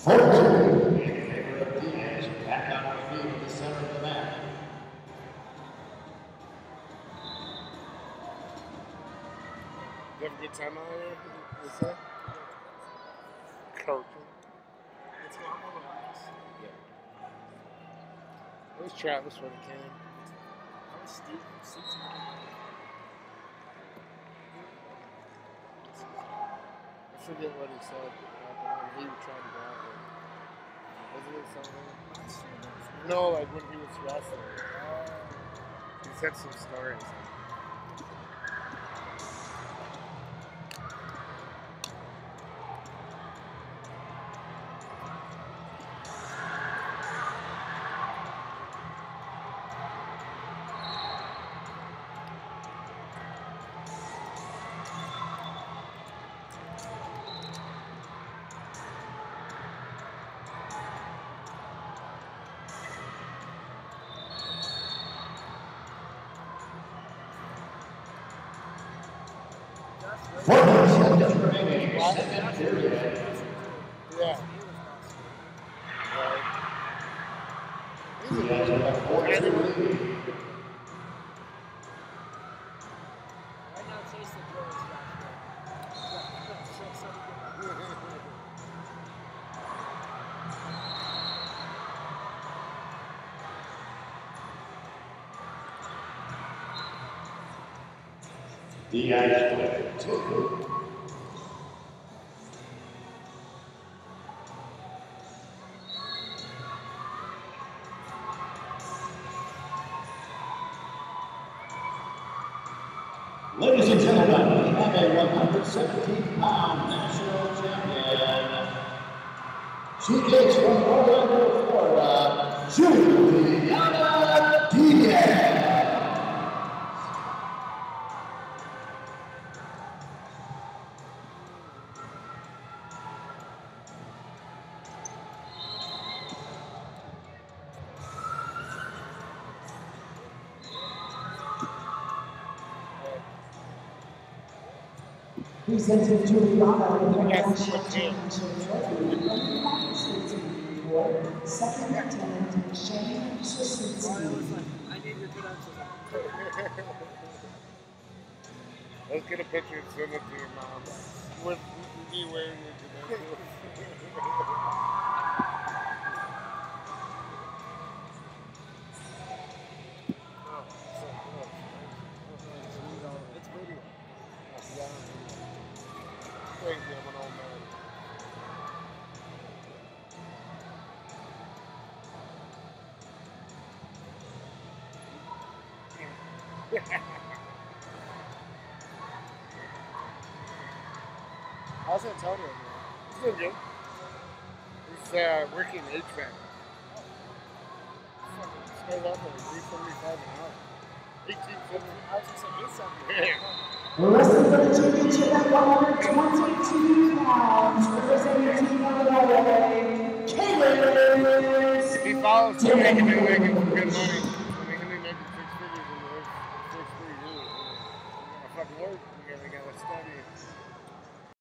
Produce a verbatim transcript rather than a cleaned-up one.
fourteen. In favor of Dehney, back on our feet in the center of the mat. You have a good time out here? What's that? Coaching. Let's go. I'm over last. Yeah. Where's Travis when he came? That was Steve. Steve's not I forget what he said when he tried to go out there. Wasn't it something? No, like when he was wrestling. He said some stories. Four seconds remaining. Second period. Yeah. Right. You guys have got four to lead. Right now, Chase the Jones got The guys play two. Ladies and gentlemen, we have a one hundred seventeen pound national champion. She takes from Orlando, Florida, Jaclyn Dehney. Presented to the honor of the National Championship Trophy from the United States for second lieutenant Jaclyn Dehney. I need your credentials. Let's get a picture and send it to your mom. With me wearing your credentials. It's video. Crazy, I'm an old man. How's Antonio doing? He's doing good. He's uh, working H V A C. Fucking started off at three seventy-five an hour. eighteen seventy. I was going to say eight seventy. Wrestling for the championship at one hundred twenty-two pounds, representing Team Illinois, Jaclyn If he follows through, he can do like good money.